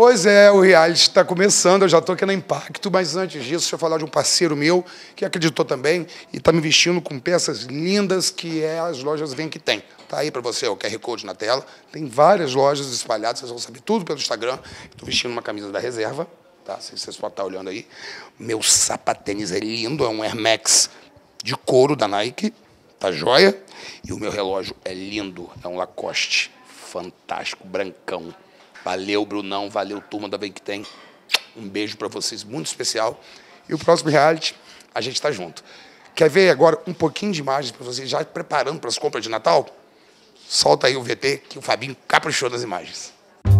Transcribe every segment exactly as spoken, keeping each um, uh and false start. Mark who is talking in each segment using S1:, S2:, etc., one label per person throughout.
S1: Pois é, o reality está começando, eu já estou aqui no Impacto, mas antes disso, deixa eu falar de um parceiro meu que acreditou também e está me vestindo com peças lindas que é as lojas Vem Que Tem. Tá aí para você o Q R Code na tela, tem várias lojas espalhadas, vocês vão saber tudo pelo Instagram. Estou vestindo uma camisa da Reserva, tá? Se vocês podem estar olhando aí. Meu sapatênis é lindo, é um Air Max de couro da Nike, tá joia? E o meu relógio é lindo, é um Lacoste, fantástico, brancão. Valeu, Brunão, valeu, turma da Vem Que Tem. Um beijo para vocês, muito especial. E o próximo reality, a gente está junto. Quer ver agora um pouquinho de imagens para vocês já preparando para as compras de Natal? Solta aí o V T, que o Fabinho caprichou nas imagens.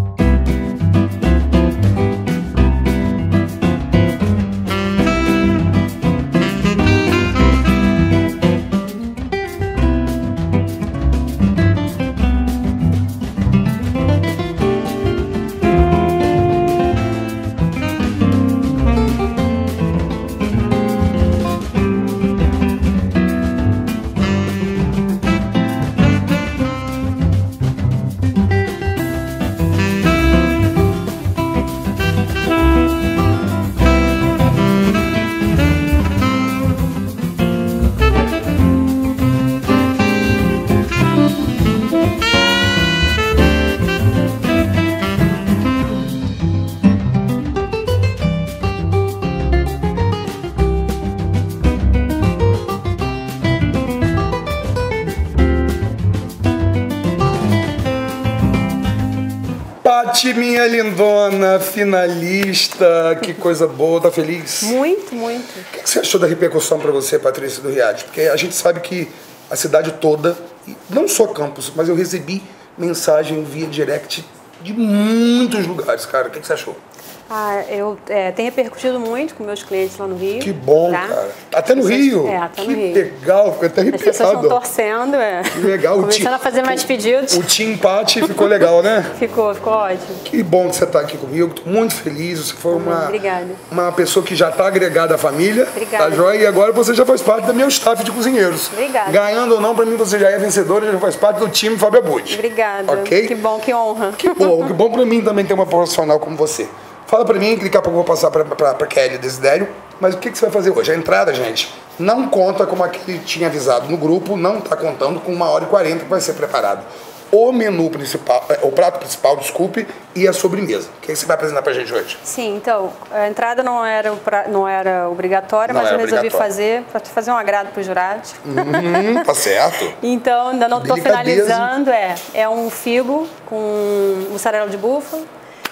S1: Paty, minha lindona, finalista, que coisa boa, tá feliz?
S2: Muito, muito.
S1: O que você achou da repercussão para você, Patrícia, do reality? Porque a gente sabe que a cidade toda, não só Campos, mas eu recebi mensagem via direct de muitos lugares, cara. O que você achou?
S2: Ah, eu é, tenho repercutido muito com meus clientes lá no Rio.
S1: Que bom, tá? Cara. Até no Rio?
S2: É, até no
S1: que
S2: Rio.
S1: Legal, fico até arrepiado.
S2: As pessoas estão torcendo, é.
S1: Que legal.
S2: Começando o a fazer mais pedidos.
S1: O Team Paty ficou legal, né?
S2: Ficou, ficou ótimo.
S1: Que bom que você está aqui comigo, tô muito feliz. Você foi uma,
S2: Obrigada.
S1: uma pessoa que já está agregada à família.
S2: Obrigada.
S1: Tá joia? E agora você já faz parte do meu staff de cozinheiros.
S2: Obrigada.
S1: Ganhando ou não, para mim você já é vencedora e já faz parte do time Fábio Abud.
S2: Obrigada.
S1: Ok?
S2: Que bom, que honra.
S1: Que bom, que bom para mim também ter uma profissional como você. Fala pra mim, que daqui a pouco eu vou passar pra, pra, pra Kelly Desidério, mas o que, que você vai fazer hoje? A entrada, gente, não conta como aquele tinha avisado no grupo, não tá contando com uma hora e quarenta que vai ser preparado. O menu principal, o prato principal, desculpe, e a sobremesa. O que, que você vai apresentar pra gente hoje?
S2: Sim, então, a entrada não era, não era obrigatória,
S1: Não
S2: mas
S1: era
S2: eu resolvi
S1: obrigatório.
S2: fazer, para fazer um agrado pros jurados.
S1: Uhum, tá certo.
S2: Então, ainda não tô
S1: Delicadeza.
S2: finalizando, é, é um figo com mussarela de búfala.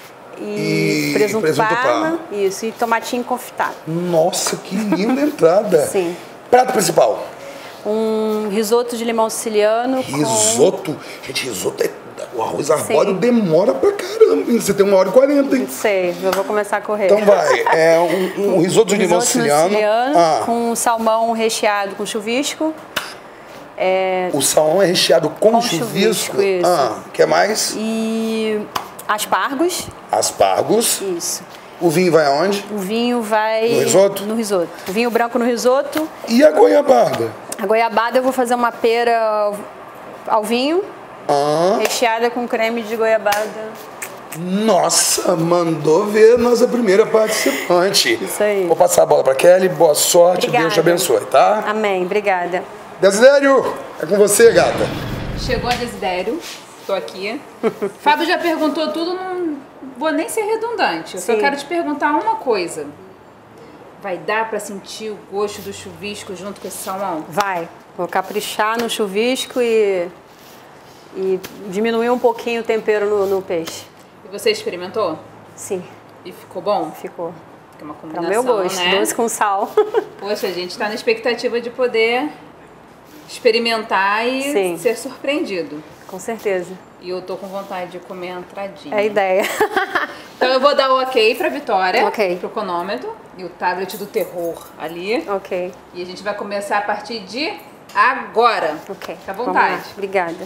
S2: E,
S1: E
S2: presunto,
S1: presunto
S2: parma,
S1: parma.
S2: isso, e tomatinho confitado.
S1: Nossa, que linda entrada.
S2: Sim.
S1: Prato principal.
S2: Um risoto de limão siciliano.
S1: Risoto?
S2: Com...
S1: Gente, risoto é... O arroz arbóreo demora pra caramba, hein? Você tem uma hora e quarenta, hein?
S2: Não sei, eu vou começar a correr.
S1: Então vai, é um, um risoto de limão
S2: risoto
S1: siciliano.
S2: siciliano
S1: Ah.
S2: com salmão recheado com chuvisco. É...
S1: O salmão é recheado com,
S2: Com
S1: chuvisco.
S2: chuvisco, isso.
S1: Ah, que mais?
S2: E aspargos.
S1: Aspargos.
S2: Isso.
S1: O vinho vai aonde?
S2: O vinho vai...
S1: No risoto?
S2: No risoto. O vinho branco no risoto.
S1: E a goiabada?
S2: A goiabada eu vou fazer uma pera ao, ao vinho.
S1: Ah.
S2: Recheada com creme de goiabada.
S1: Nossa, mandou ver nossa primeira participante.
S2: Isso aí.
S1: Vou passar a bola para Kelly, boa sorte,
S2: Obrigada.
S1: Deus te abençoe, tá?
S2: Amém, obrigada.
S1: Desidério, é com você, gata.
S3: Chegou a Desidério, tô aqui. Fábio já perguntou tudo, não vou nem ser redundante. Eu
S2: Sim.
S3: só quero te perguntar uma coisa. Vai dar pra sentir o gosto do chuvisco junto com esse salmão?
S2: Vai. Vou caprichar no chuvisco e, e diminuir um pouquinho o tempero no, no peixe.
S3: E você experimentou?
S2: Sim,
S3: E ficou bom?
S2: ficou.
S3: Que é uma
S2: Para
S3: combinação,
S2: o meu gosto,
S3: né?
S2: doce com sal.
S3: Poxa, a gente tá na expectativa de poder experimentar e
S2: Sim.
S3: ser surpreendido.
S2: Com certeza.
S3: E eu tô com vontade de comer a entradinha.
S2: É a ideia.
S3: Então eu vou dar o ok pra Vitória,
S2: Ok.
S3: pro cronômetro e o tablet do terror ali.
S2: Ok,
S3: E a gente vai começar a partir de agora.
S2: ok.
S3: Fica à
S2: Vamos
S3: vontade.
S2: lá. Obrigada.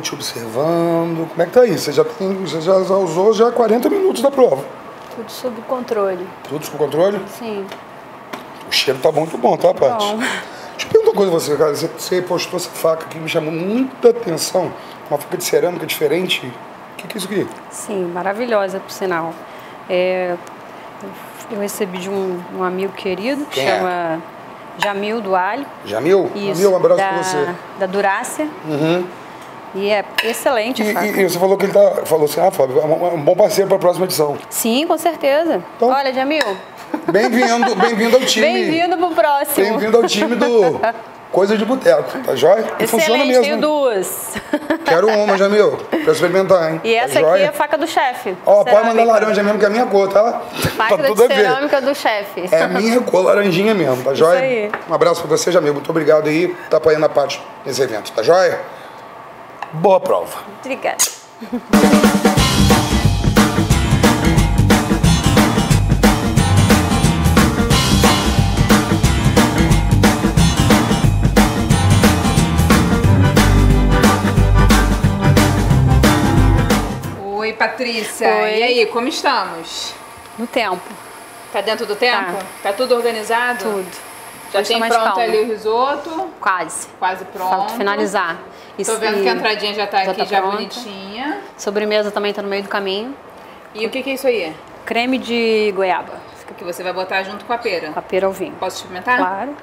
S1: te observando. Como é que tá aí? Você já, tem, você já usou já quarenta minutos da prova.
S2: Tudo sob controle.
S1: Tudo sob controle?
S2: Sim.
S1: O cheiro tá muito bom, tá, Paty?
S2: Bom.
S1: Deixa eu perguntar uma coisa a você, cara. Você, você postou essa faca que me chamou muita atenção. Uma faca de cerâmica diferente. O que, que é isso aqui?
S2: Sim, maravilhosa, por sinal. É, eu recebi de um, um amigo querido, que
S1: Quem é?
S2: chama Jamil do Alho.
S1: Jamil?
S2: Isso,
S1: Jamil, um abraço
S2: da,
S1: pra você.
S2: Da Durácia.
S1: Uhum.
S2: E é excelente a
S1: E,
S2: faca.
S1: e, e você falou que ele tá, falou assim, ah, Fábio, é um, é um bom parceiro para a próxima edição.
S2: Sim, com certeza.
S1: Então-
S2: Olha, Jamil,
S1: Bem-vindo, bem-vindo ao time.
S2: bem-vindo pro próximo.
S1: Bem-vindo ao time do Coisa de Boteco, tá joia? E funciona
S2: Excelente,
S1: mesmo.
S2: tenho duas.
S1: Quero uma, Jamil, pra experimentar, hein?
S2: E
S1: Tá
S2: essa aqui
S1: joia?
S2: é a faca do chefe.
S1: Ó, pode mandar
S2: cerâmica.
S1: laranja mesmo, que é a minha cor, tá?
S2: Faca
S1: tá tudo a
S2: de
S1: ver.
S2: cerâmica do chefe.
S1: É a minha cor, laranjinha mesmo, tá joia?
S2: aí.
S1: Um abraço pra você, Jamil. Muito obrigado aí por tá apoiando a parte nesse evento, tá joia? Boa prova.
S2: Obrigada.
S3: Oi, Patrícia.
S2: Oi.
S3: E aí, como estamos?
S2: No tempo.
S3: Tá dentro do tempo?
S2: Tá.
S3: Tá tudo organizado?
S2: Tudo.
S3: Já
S2: Hoje
S3: tem
S2: tá mais
S3: pronto
S2: calmo.
S3: ali o risoto,
S2: Quase.
S3: quase pronto.
S2: Falta finalizar.
S3: Tô
S2: Isso-
S3: vendo que a entradinha já tá
S2: já
S3: aqui,
S2: tá
S3: já
S2: pronta.
S3: bonitinha.
S2: Sobremesa também tá no meio do caminho.
S3: E o que que é isso aí?
S2: Creme de goiaba.
S3: Que você vai botar junto com a pera.
S2: Com a pera ao vinho.
S3: Posso experimentar?
S2: Claro.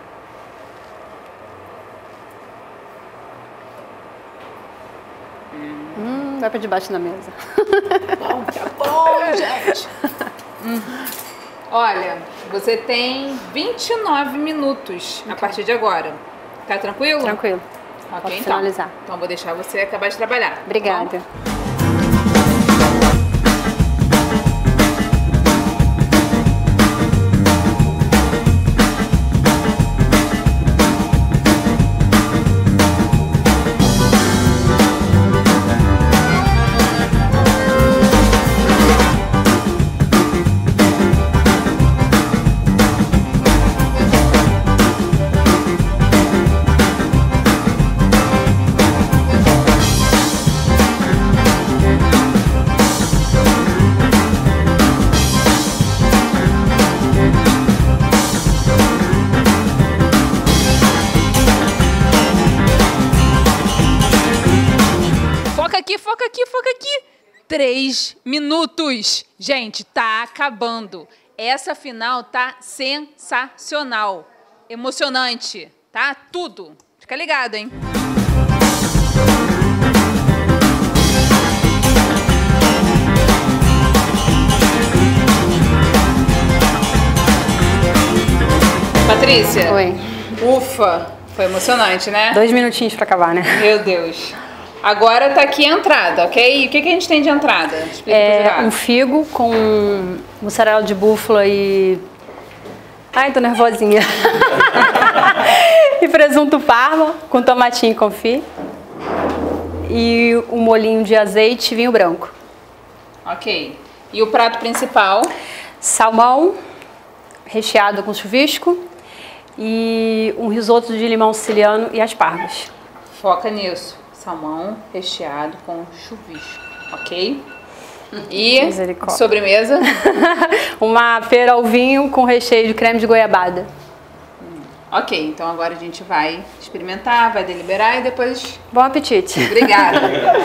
S2: Hum, vai pra debaixo da mesa.
S3: Bom, tá bom, gente. Hum. Olha, você tem vinte e nove minutos a partir de agora. Tá tranquilo?
S2: Tranquilo.
S3: Ok,
S2: Pode
S3: então.
S2: finalizar.
S3: Então vou deixar você acabar de trabalhar. tá bom?
S2: Obrigada.
S3: Foca aqui, foca aqui, foca aqui. Três minutos. Gente, tá acabando. Essa final tá sensacional. Emocionante, tá? Tudo. Fica ligado, hein? Patrícia.
S2: Oi.
S3: Ufa. Foi emocionante, né?
S2: Dois minutinhos pra acabar, né?
S3: Meu Deus. Agora tá aqui a entrada, ok? E o que, que a gente tem de entrada? Explica pro
S2: É
S3: jurado.
S2: um figo com mussarela de búfala e... Ai, tô nervosinha. E presunto parma com tomatinho confit. E um molhinho de azeite e vinho branco.
S3: Ok. E o prato principal?
S2: Salmão recheado com chuvisco e um risoto de limão siciliano e aspargos.
S3: Foca nisso. Salmão recheado com chuvisco, ok? E
S2: Misericórdia.
S3: sobremesa?
S2: Uma pera ao vinho com recheio de creme de goiabada.
S3: Ok, então agora a gente vai experimentar, vai deliberar e depois...
S2: Bom apetite.
S3: Obrigada.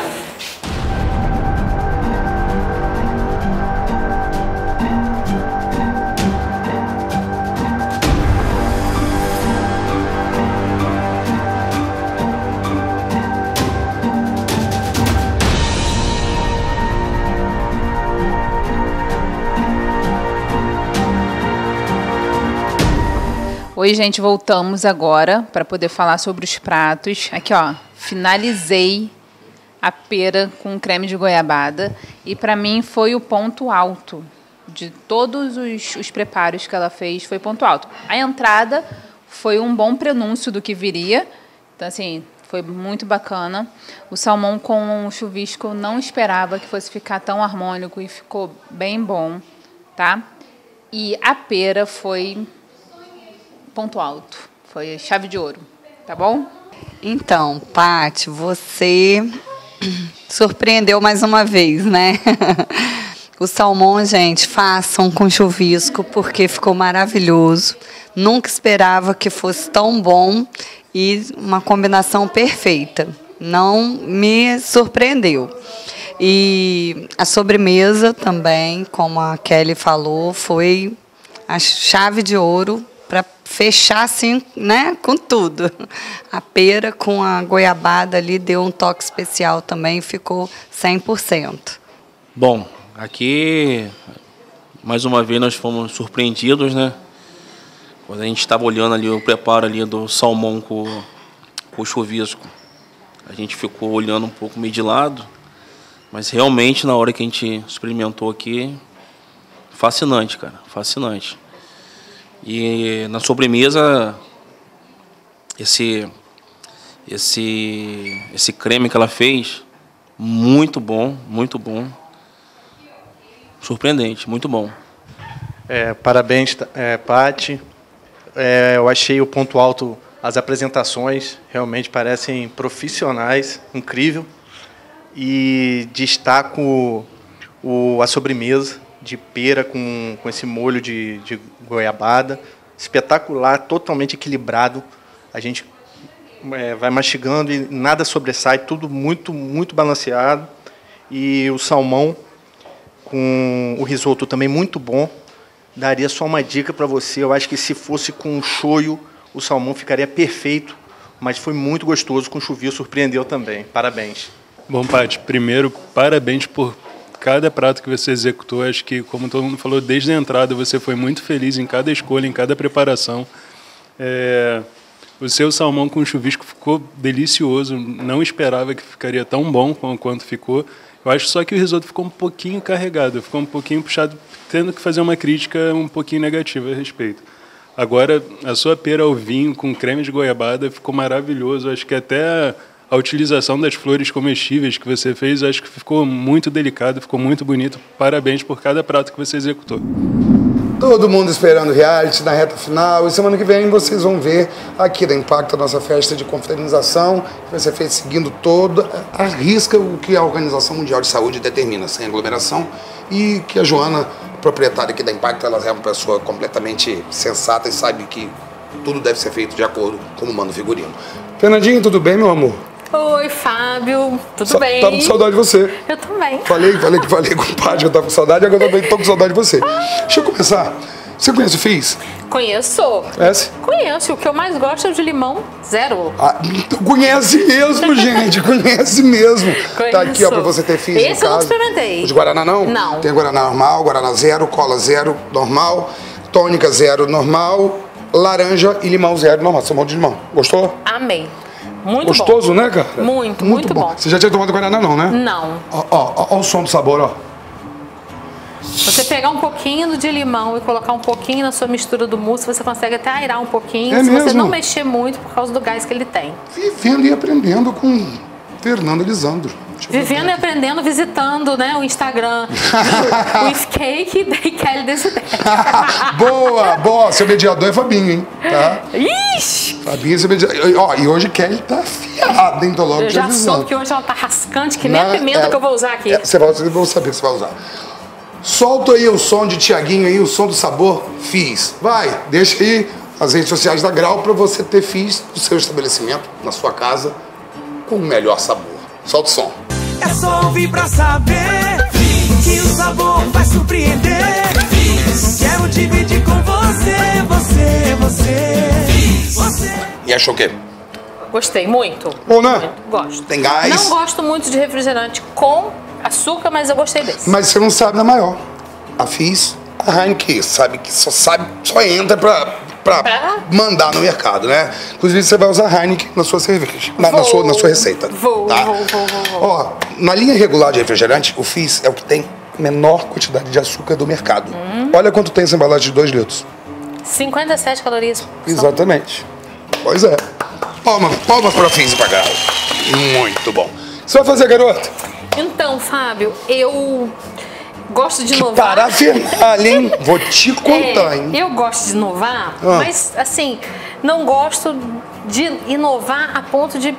S3: Oi, gente, voltamos agora para poder falar sobre os pratos. Aqui, ó, finalizei a pera com creme de goiabada e para mim foi o ponto alto de todos os, os preparos que ela fez, foi ponto alto. A entrada foi um bom prenúncio do que viria, então assim, foi muito bacana. O salmão com chuvisco eu não esperava que fosse ficar tão harmônico e ficou bem bom, tá? E a pera foi ponto alto, foi chave de ouro, tá bom?
S4: Então, Paty, você Surpreendeu mais uma vez, né? O salmão, gente, façam com chuvisco, porque ficou maravilhoso. Nunca esperava que fosse tão bom e uma combinação perfeita. Não me surpreendeu. E a sobremesa também, como a Kelly falou, foi a chave de ouro para fechar assim, né, com tudo. A pera com a goiabada ali deu um toque especial também, ficou cem por cento.
S5: Bom, aqui, mais uma vez, nós fomos surpreendidos, né? Quando a gente estava olhando ali o preparo ali do salmão com, com o chuvisco, a gente ficou olhando um pouco meio de lado, mas realmente, na hora que a gente experimentou aqui, fascinante, cara, fascinante. E na sobremesa, esse, esse, esse creme que ela fez, muito bom, muito bom. Surpreendente, muito bom.
S6: É, parabéns, é, Paty. É, eu achei o ponto alto, as apresentações realmente parecem profissionais, incrível. E destaco o, a sobremesa de pera com, com esse molho de, de goiabada. Espetacular, totalmente equilibrado. A gente é, vai mastigando e nada sobressai, tudo muito, muito balanceado. E o salmão com o risoto também muito bom. Daria só uma dica para você. Eu acho que se fosse com shoyu, o salmão ficaria perfeito. Mas foi muito gostoso. Com chuvisco, surpreendeu também. Parabéns.
S7: Bom, Paty, primeiro, parabéns por cada prato que você executou. Acho que, como todo mundo falou, desde a entrada você foi muito feliz em cada escolha, em cada preparação. É, o seu salmão com chuvisco ficou delicioso. Não esperava que ficaria tão bom quanto ficou. Eu acho só que o risoto ficou um pouquinho carregado, ficou um pouquinho puxado, tendo que fazer uma crítica um pouquinho negativa a respeito. Agora, a sua pera ao vinho com creme de goiabada ficou maravilhoso. Acho que até a utilização das flores comestíveis que você fez, acho que ficou muito delicado, ficou muito bonito. Parabéns por cada prato que você executou.
S1: Todo mundo esperando o reality na reta final. E semana que vem vocês vão ver aqui da Impacto a nossa festa de confraternização, que vai ser feita seguindo toda a risca o que a Organização Mundial de Saúde determina, sem aglomeração. E que a Joana, proprietária aqui da Impacto, ela é uma pessoa completamente sensata e sabe que tudo deve ser feito de acordo com o mando figurino. Fernandinho, tudo bem, meu amor?
S8: Oi, Fábio, tudo
S1: Sa
S8: bem?
S1: Tava com saudade de você.
S8: Eu também.
S1: Falei, falei que falei com o pai que eu tava com saudade, agora eu também tô com saudade de você. Deixa eu começar. Você conhece o Fizz?
S8: Conheço.
S1: Conhece?
S8: Conheço. O que eu mais gosto é o de limão, zero.
S1: Ah, então conhece mesmo, gente. Conhece mesmo.
S8: Conheço.
S1: Tá aqui, ó, pra você ter Fizz em casa.
S8: Esse eu não experimentei.
S1: O de Guaraná não?
S8: Não.
S1: Tem Guaraná normal, Guaraná zero, cola zero, normal, tônica zero, normal, laranja e limão zero, normal. Você é um monte de limão. Gostou?
S8: Amei. Muito
S1: Gostoso,
S8: bom.
S1: né, cara?
S8: Muito, muito, muito bom. bom.
S1: Você já tinha tomado Guaraná não, né?
S8: Não.
S1: Ó, ó, ó, ó o som do sabor, ó.
S8: Você pegar um pouquinho de limão e colocar um pouquinho na sua mistura do mousse, você consegue até airar um pouquinho,
S1: é
S8: se
S1: mesmo?
S8: você não mexer muito por causa do gás que ele tem.
S1: Vivendo e aprendendo com Fernando Elisandro.
S8: Vivendo e aprendendo, visitando, né, o Instagram With Cake e Kelly Desidério.
S1: Boa, boa. Seu mediador é Fabinho, hein? Tá?
S8: Ixi!
S1: Fabinho é seu mediador. Ó, e hoje Kelly tá afiada, hein? Tô logo
S8: Eu
S1: te
S8: já
S1: avisando.
S8: soube que hoje ela tá rascante, que nem
S1: Na,
S8: a pimenta
S1: é,
S8: que eu vou usar aqui.
S1: É, você vai, vocês vão saber que você vai usar. Solta aí o som de Tiaguinho aí, o som do sabor Fizz. Vai, deixa aí as redes sociais da Grau pra você ter Fizz no seu estabelecimento, na sua casa, com o melhor sabor. Solta o som.
S9: É só ouvir pra saber que o sabor vai surpreender. Quero dividir com você, você, você, você.
S1: E achou o quê?
S8: Gostei muito.
S1: Bom, né?
S8: Muito, gosto.
S1: Tem gás?
S8: Não gosto muito de refrigerante com açúcar, mas eu gostei desse.
S1: Mas você não sabe da maior. A Fizz, a Heineken, sabe que só sabe, só entra pra, pra, pra mandar no mercado, né? Inclusive você vai usar Heineken na sua cerveja, na, na, sua, na sua receita.
S8: Vou,
S1: tá?
S8: vou, vou, vou, vou.
S1: Ó, na linha regular de refrigerante, o Fizz é o que tem menor quantidade de açúcar do mercado. Hum. Olha quanto tem essa embalagem de dois litros.
S8: cinquenta e sete calorias.
S1: Exatamente. Pois é. Palmas, palmas pra Fizz e pra Grau. Muito bom. O que você vai fazer, garota?
S8: Então, Fábio, eu gosto de
S1: que
S8: inovar.
S1: Parafernália, hein? Vou te contar,
S8: é,
S1: hein?
S8: Eu gosto de inovar,
S1: ah.
S8: mas, assim, não gosto de inovar a ponto de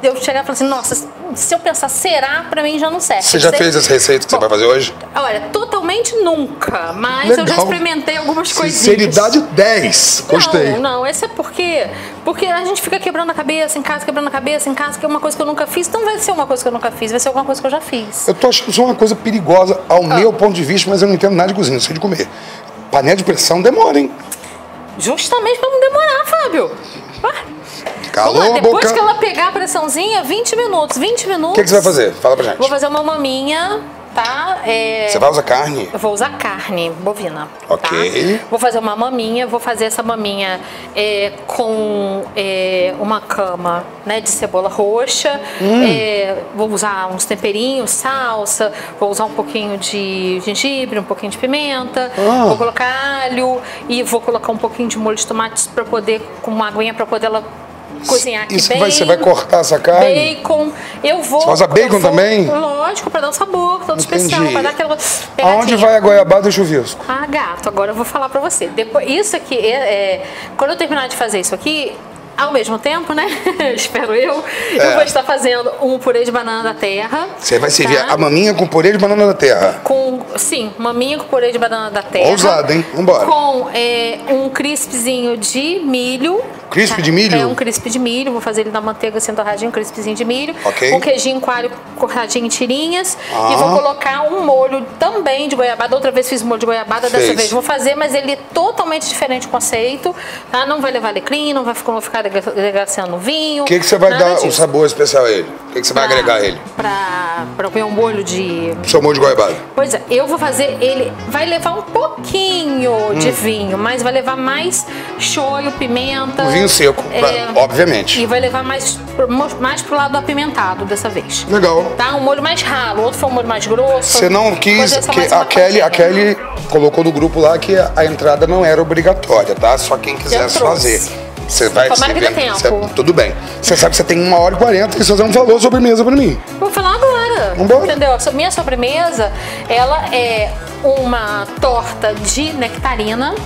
S8: eu chegar e falar assim, nossa, se eu pensar, será, pra mim já não serve.
S1: Você já
S8: Sei-
S1: fez essa receita que
S8: Bom,
S1: você vai fazer hoje?
S8: Olha, totalmente nunca, mas eu já
S1: Legal.
S8: experimentei algumas coisinhas.
S1: Sinceridade dez. Gostei.
S8: Não, não, esse é porque porque a gente fica quebrando a cabeça em casa, quebrando a cabeça em casa, que é uma coisa que eu nunca fiz. Então vai ser uma coisa que eu nunca fiz, vai ser alguma coisa que eu já fiz.
S1: Eu tô achando isso uma coisa perigosa ao meu ponto de vista, mas eu não entendo nada de cozinha, eu sei de comer. Panela de pressão demora, hein?
S8: Justamente pra não demorar, Fábio. Ah,
S1: Calou
S8: vamos lá,
S1: a
S8: depois
S1: boca.
S8: que ela pegar a pressãozinha, vinte minutos, vinte minutos.
S1: O que, que você vai fazer? Fala pra gente.
S8: Vou fazer uma maminha, tá? É...
S1: Você vai usar carne?
S8: Eu vou usar carne bovina.
S1: Ok.
S8: Tá? Vou fazer uma maminha, vou fazer essa maminha é, com é, uma cama, né, de cebola roxa.
S1: Hum.
S8: É, vou usar uns temperinhos, salsa, vou usar um pouquinho de gengibre, um pouquinho de pimenta,
S1: Ah.
S8: vou colocar alho e vou colocar um pouquinho de molho de tomate para poder, com uma aguinha para poder ela cozinhar aqui
S1: Isso
S8: bem.
S1: vai, você vai cortar essa carne?
S8: Bacon. Eu vou.
S1: Você vai usar bacon
S8: eu vou-
S1: também?
S8: Lógico, para dar um sabor todo
S1: Entendi.
S8: especial, para dar aquela
S1: Aonde
S8: pegadinha.
S1: vai a goiabada e o chuvisco?
S8: Ah, gato, agora eu vou falar pra você. Depois, isso aqui, é, é, quando eu terminar de fazer isso aqui, ao mesmo tempo, né? Espero eu,
S1: É.
S8: eu vou estar fazendo um purê de banana da terra.
S1: Você vai servir
S8: tá?
S1: a maminha com purê de banana da terra.
S8: Com, sim, maminha com purê de banana da terra.
S1: Ousado, hein? Vambora.
S8: Com é, um crispzinho de milho.
S1: Crisp de milho?
S8: É, um crisp de milho. Vou fazer ele na manteiga assim, torradinho, um crispzinho de milho.
S1: Ok.
S8: Um queijinho coalho cortadinho em tirinhas.
S1: Ah.
S8: E vou colocar um molho também de goiabada. Outra vez fiz molho de goiabada, dessa
S1: Fez.
S8: vez vou fazer, mas ele é totalmente diferente o conceito. Tá? Não vai levar alecrim, não vai ficar, não vai ficar degraciando no vinho.
S1: O que, que você vai
S8: nada
S1: dar um
S8: disso.
S1: sabor especial a ele? O que, que você vai
S8: Pra-
S1: agregar a ele?
S8: Pra, pra comer um molho de
S1: O seu molho de goiabada.
S8: Pois é, eu vou fazer ele. Vai levar um pouquinho
S1: Hum.
S8: de vinho, mas vai levar mais shoyu, pimenta.
S1: Um vinho seco, pra- obviamente.
S8: E vai levar mais, pro- mais pro lado apimentado dessa vez.
S1: Legal.
S8: Tá? Um molho mais ralo, outro foi um molho mais grosso.
S1: Você não
S8: Vou
S1: quis.
S8: fazer só
S1: Que
S8: mais uma
S1: a, Kelly, a
S8: fatia.
S1: Kelly colocou no grupo lá que a, a entrada não era obrigatória, tá? Só quem quisesse
S8: trouxe.
S1: fazer. Você vai
S8: Tomara que dê
S1: vendo-
S8: tempo.
S1: você- tudo bem. Você sabe que você tem uma hora e quarenta e você não falou sobremesa pra mim.
S8: Vou falar agora.
S1: Vambora.
S8: Entendeu? A so- minha sobremesa, ela é uma torta de nectarina.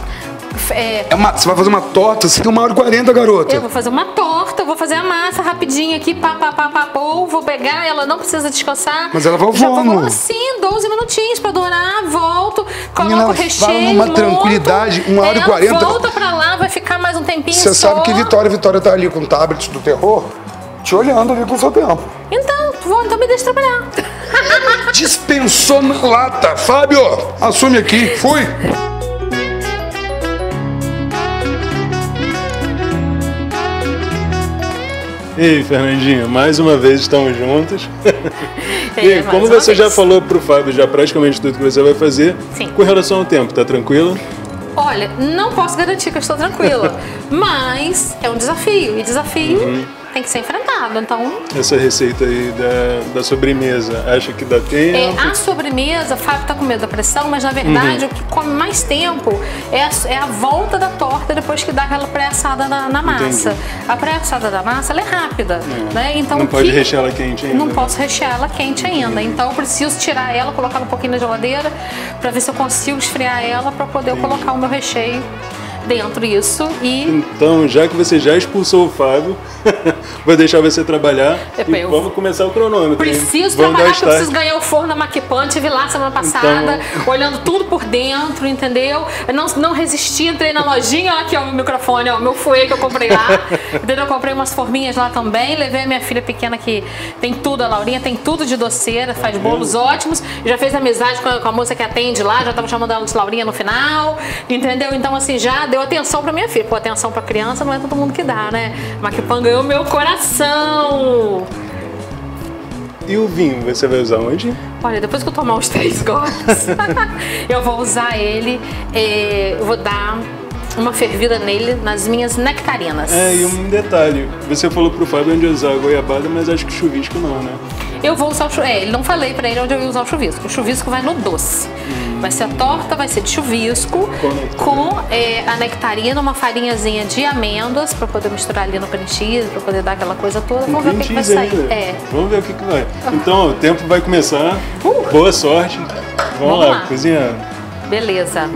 S8: É,
S1: É uma, você vai fazer uma torta, você tem uma hora e quarenta, garota.
S8: Eu vou fazer uma torta, vou fazer a massa rapidinho aqui, pá, pá, pá, pá, pô, vou pegar, ela não precisa descansar.
S1: Mas ela vai
S8: Já
S1: voando.
S8: vou assim, doze minutinhos pra dourar, volto, coloco
S1: Menina,
S8: o recheio,
S1: fala numa
S8: monto,
S1: tranquilidade, uma hora e
S8: ela
S1: quarenta.
S8: volta pra lá, vai ficar mais um tempinho
S1: Você
S8: só.
S1: sabe que Vitória, Vitória tá ali com o tablet do terror, te olhando ali com o seu tempo.
S8: Então, vou, então me deixa trabalhar.
S1: Dispensou na lata. Fábio, assume aqui. Fui.
S7: Ei, Fernandinha, mais uma vez estamos juntos.
S8: É,
S7: E
S8: mais
S7: como
S8: uma
S7: você já
S8: vez.
S7: falou pro Fábio já praticamente tudo que você vai fazer,
S8: Sim.
S7: com relação ao tempo, tá tranquilo?
S8: Olha, não posso garantir que eu estou tranquila, mas é um desafio, e desafio
S1: Uhum.
S8: tem que ser enfrentado, então...
S7: Essa receita aí da, da sobremesa, acha que dá tempo?
S8: É, a sobremesa, o Fábio tá com medo da pressão, mas na verdade
S7: Uhum.
S8: o que come mais tempo é a, é a volta da torta depois que dá aquela pré-assada na, na massa.
S7: Entendi.
S8: A pré-assada da massa, ela é rápida, né? Então,
S7: Não
S8: o
S7: pode
S8: que-
S7: rechear ela quente ainda,
S8: Não
S7: né?
S8: posso rechear ela quente ainda. Então eu preciso tirar ela, colocar um pouquinho na geladeira pra ver se eu consigo esfriar ela pra poder eu colocar o meu recheio dentro disso e...
S7: Então, já que você já expulsou o Fábio, vou deixar você trabalhar
S8: É,
S7: e
S8: eu-
S7: vamos começar o cronômetro. hein?
S8: Preciso
S7: Vamos
S8: trabalhar
S7: dar
S8: porque eu preciso
S7: start.
S8: ganhar o forno da Maquipan. Tive lá semana passada,
S7: Então-
S8: olhando tudo por dentro, entendeu? Eu não, não resisti, entrei na lojinha, ó, aqui ó, o meu microfone, ó, o meu fouet que eu comprei lá. Entendeu? Eu comprei umas forminhas lá também, levei a minha filha pequena que tem tudo, a Laurinha tem tudo de doceira, faz bolos ótimos, já fez amizade com a, com a moça que atende lá, já tava chamando ela de Laurinha no final, entendeu? Então assim, já deu atenção pra minha filha. Pô, atenção pra criança não é todo mundo que dá, né? Maquipan ganhou meu coração.
S7: E o vinho, você vai usar onde?
S8: Olha, depois que eu tomar os três goles, eu vou usar ele, é, eu vou dar uma fervida nele nas minhas nectarinas.
S7: É, e um detalhe, você falou pro Fábio onde usar a goiabada, mas acho que chuvisco não, né?
S8: Eu vou usar o chuvisco. É, ele não falei pra ele onde eu ia usar o chuvisco. O chuvisco vai no doce. Vai ser a torta, vai ser de chuvisco
S7: Com nectarina.
S8: com é, a nectarina, uma farinhazinha de amêndoas pra poder misturar ali no cream cheese, pra poder dar aquela coisa toda. Vamos ver o que, que vai
S7: Cream cheese
S8: sair.
S7: ainda.
S8: É.
S7: Vamos ver o que, que vai. Então, ó, o tempo vai começar.
S8: Uh!
S7: Boa sorte. Vamos,
S8: Vamos
S7: lá,
S8: lá.
S7: cozinhando.
S8: Beleza.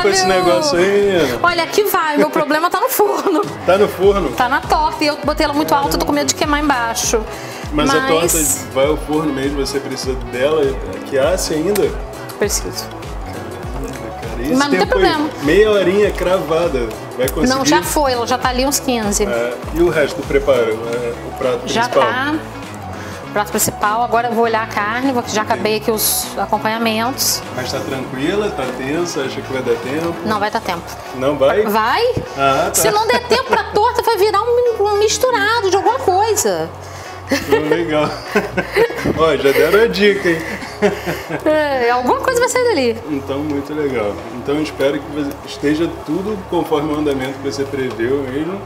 S7: com esse negócio aí?
S8: Olha, aqui vai, meu problema tá no forno.
S7: Tá no forno?
S8: Tá na torta, e eu botei ela muito alta, eu tô com medo de queimar embaixo.
S7: Mas,
S8: Mas...
S7: a torta vai ao forno mesmo, você precisa dela que asse ainda?
S8: Preciso.
S7: Esse
S8: Mas não tem problema.
S7: Meia horinha cravada. Vai conseguir?
S8: Não, já foi, ela já tá ali uns quinze.
S7: É, e o resto do preparo? É, o prato
S8: já
S7: principal?
S8: Já tá. O prato principal. Agora eu vou olhar a carne, já acabei aqui os acompanhamentos.
S7: Mas tá tranquila? Tá tensa? Acha que vai dar tempo?
S8: Não vai dar tempo.
S7: Não vai?
S8: Vai.
S7: Ah, tá.
S8: Se não der tempo pra torta, vai virar um, um misturado de alguma coisa.
S7: Oh, legal. Ó, já deram a dica, hein?
S8: É, alguma coisa vai sair dali.
S7: Então, muito legal. Então, eu espero que esteja tudo conforme o andamento que você preveu mesmo.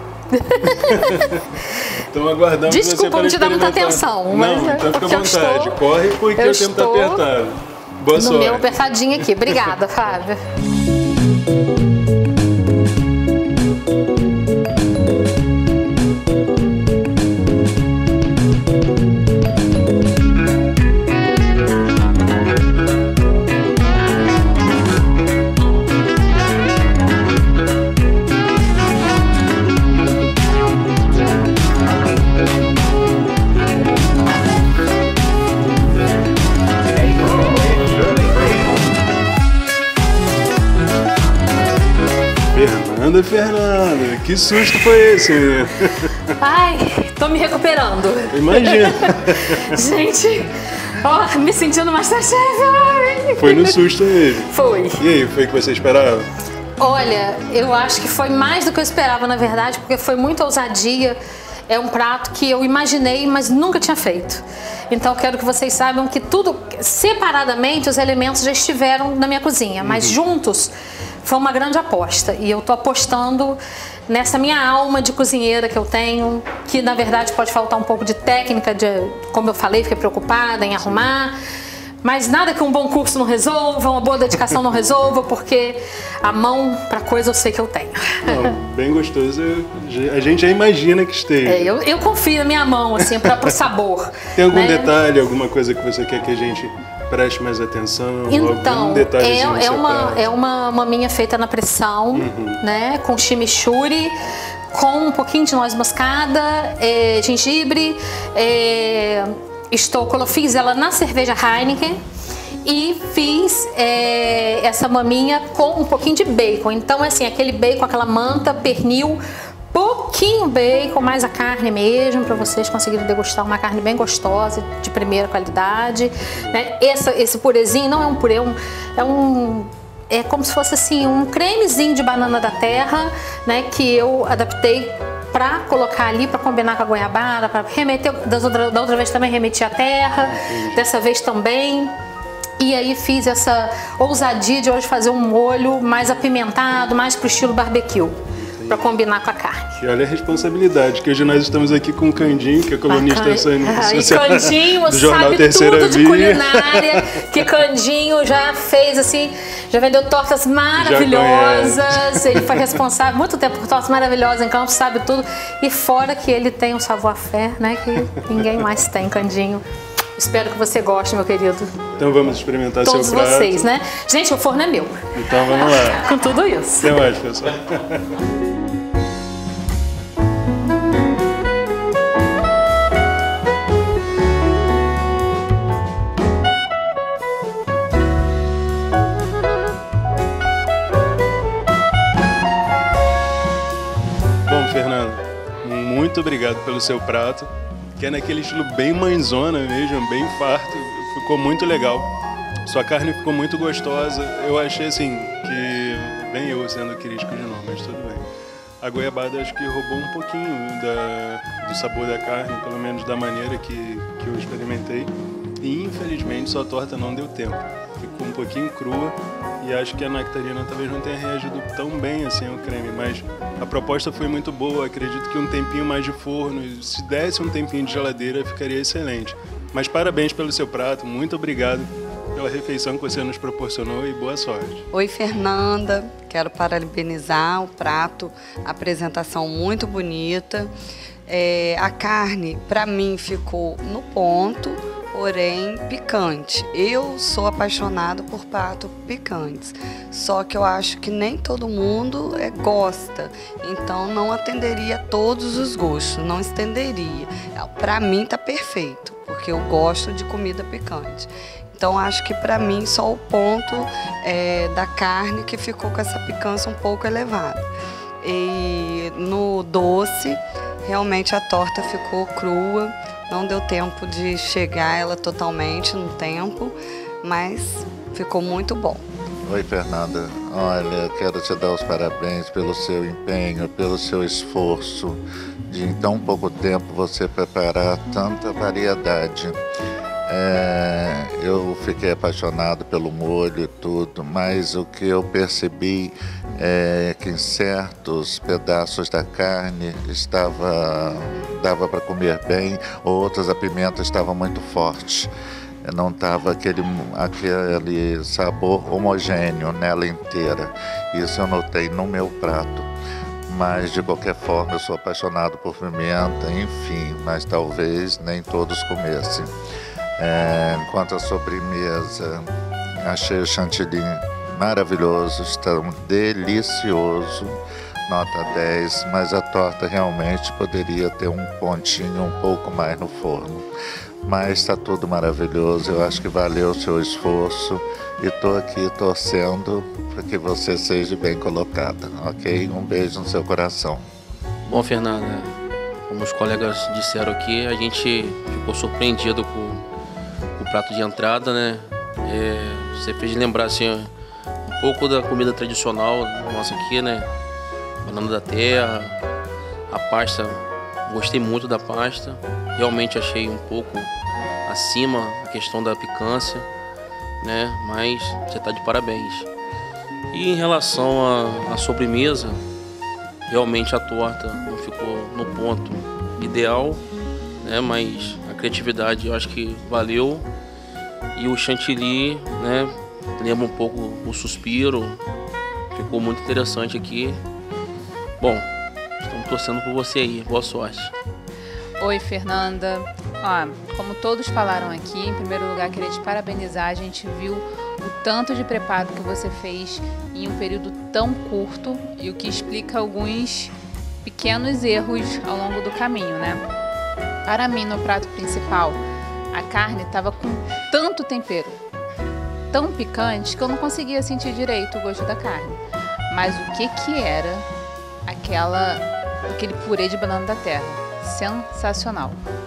S7: Então, aguardamos
S8: Desculpa,
S7: você para
S8: não te dar muita atenção. Mas
S7: não, então fica à vontade.
S8: Estou,
S7: Corre porque o tempo está apertado. Boa
S8: no
S7: sorte.
S8: meu apertadinho aqui. Obrigada, Fábio.
S7: Fernanda, Fernanda, que susto foi esse?
S8: Ai, tô me recuperando.
S7: Imagina.
S8: Gente, ó, me sentindo Masterchef. Ai.
S7: Foi no susto mesmo.
S8: Foi.
S7: E aí, foi o que você esperava?
S8: Olha, eu acho que foi mais do que eu esperava, na verdade, porque foi muita ousadia. É um prato que eu imaginei, mas nunca tinha feito. Então eu quero que vocês saibam que tudo, separadamente, os elementos já estiveram na minha cozinha, mas uhum. juntos foi uma grande aposta. E eu tô apostando nessa minha alma de cozinheira que eu tenho, que na verdade pode faltar um pouco de técnica, de, como eu falei, fiquei preocupada em arrumar. Mas nada que um bom curso não resolva, uma boa dedicação não resolva, porque a mão pra coisa eu sei que eu tenho.
S7: Não, bem gostoso, a gente já imagina que esteja.
S8: É, eu, eu confio na minha mão, assim, pra, pro sabor.
S7: Tem algum
S8: né?
S7: detalhe, alguma coisa que você quer que a gente preste mais atenção?
S8: Então, é, é, uma,
S7: prato?
S8: é uma maminha feita na pressão, uhum. né, com chimichurri, com um pouquinho de noz moscada, é, gengibre, é, estou, eu fiz ela na cerveja Heineken e fiz é, essa maminha com um pouquinho de bacon. Então, assim, aquele bacon, aquela manta, pernil, pouquinho bacon, mais a carne mesmo, para vocês conseguirem degustar uma carne bem gostosa, de primeira qualidade. Né? Essa, esse purezinho não é um purê, é um, é um... é como se fosse assim, um cremezinho de banana da terra, né, que eu adaptei para colocar ali, para combinar com a goiabada, para remeter, da outra, da outra vez também remeti a terra, dessa vez também. E aí fiz essa ousadia de hoje fazer um molho mais apimentado, mais pro estilo barbecue, para combinar com a carne.
S7: E olha a responsabilidade, que hoje nós estamos aqui com o Candinho, que é colunista
S8: ah,
S7: social
S8: Candinho
S7: do jornal
S8: sabe
S7: Terceira
S8: tudo de
S7: Via.
S8: Culinária, que Candinho já fez assim, já vendeu tortas maravilhosas, ele foi responsável muito tempo por tortas maravilhosas em Campos, sabe tudo, e fora que ele tem um savoir-faire, né, que ninguém mais tem, Candinho. Espero que você goste, meu querido.
S7: Então vamos experimentar
S8: Todos
S7: seu prato.
S8: Todos vocês, né? Gente, o forno é meu.
S7: Então vamos lá.
S8: Com tudo isso.
S7: Até mais, pessoal. Bom, Fernando, muito obrigado pelo seu prato, que é naquele estilo bem mãezona mesmo, bem farto, ficou muito legal. Sua carne ficou muito gostosa, eu achei assim, que, bem eu sendo crítico de novo, mas tudo bem. A goiabada acho que roubou um pouquinho da, do sabor da carne, pelo menos da maneira que, que eu experimentei. E infelizmente sua torta não deu tempo, ficou um pouquinho crua. E acho que a nectarina talvez não tenha reagido tão bem assim ao creme, mas a proposta foi muito boa, acredito que um tempinho mais de forno, se desse um tempinho de geladeira, ficaria excelente. Mas parabéns pelo seu prato, muito obrigado pela refeição que você nos proporcionou e boa sorte.
S4: Oi, Fernanda, quero parabenizar o prato, a apresentação muito bonita. É, a carne, para mim, ficou no ponto, porém picante. Eu sou apaixonado por pratos picantes, só que eu acho que nem todo mundo é, gosta, então não atenderia todos os gostos, não estenderia. Para mim tá perfeito, porque eu gosto de comida picante. Então acho que para mim só o ponto é, da carne que ficou com essa picância um pouco elevada. E no doce, realmente a torta ficou crua, não deu tempo de chegar ela totalmente no tempo, mas ficou muito bom.
S10: Oi, Fernanda. Olha, quero te dar os parabéns pelo seu empenho, pelo seu esforço de em tão pouco tempo você preparar tanta variedade. É, eu fiquei apaixonado pelo molho e tudo, mas o que eu percebi é que em certos pedaços da carne estava, dava para comer bem, outras a pimenta estava muito forte. Não estava aquele, aquele sabor homogêneo nela inteira. Isso eu notei no meu prato. Mas, de qualquer forma, eu sou apaixonado por pimenta, enfim, mas talvez nem todos comessem. É, quanto à sobremesa, achei o chantilly maravilhoso, está delicioso, nota dez, mas a torta realmente poderia ter um pontinho um pouco mais no forno. Mas está tudo maravilhoso, eu acho que valeu o seu esforço e estou aqui torcendo para que você seja bem colocada, ok? Um beijo no seu coração.
S5: Bom, Fernanda, como os colegas disseram aqui, a gente ficou surpreendido com o prato de entrada, né? É, você fez lembrar assim, um pouco da comida tradicional nossa aqui, né? Banana da terra, a pasta, gostei muito da pasta. Realmente achei um pouco acima a questão da picância, né? Mas você está de parabéns. E em relação à sobremesa, realmente a torta não ficou no ponto ideal, né? Mas a criatividade eu acho que valeu. E o chantilly, né? Lembra um pouco o suspiro. Ficou muito interessante aqui. Bom, estamos torcendo por você aí. Boa sorte.
S3: Oi, Fernanda. Ó, como todos falaram aqui, em primeiro lugar, queria te parabenizar. A gente viu o tanto de preparo que você fez em um período tão curto e o que explica alguns pequenos erros ao longo do caminho, né? Para mim, no prato principal, a carne estava com tanto tempero, tão picante, que eu não conseguia sentir direito o gosto da carne. Mas o que que era aquela, aquele purê de banana da terra? Sensacional.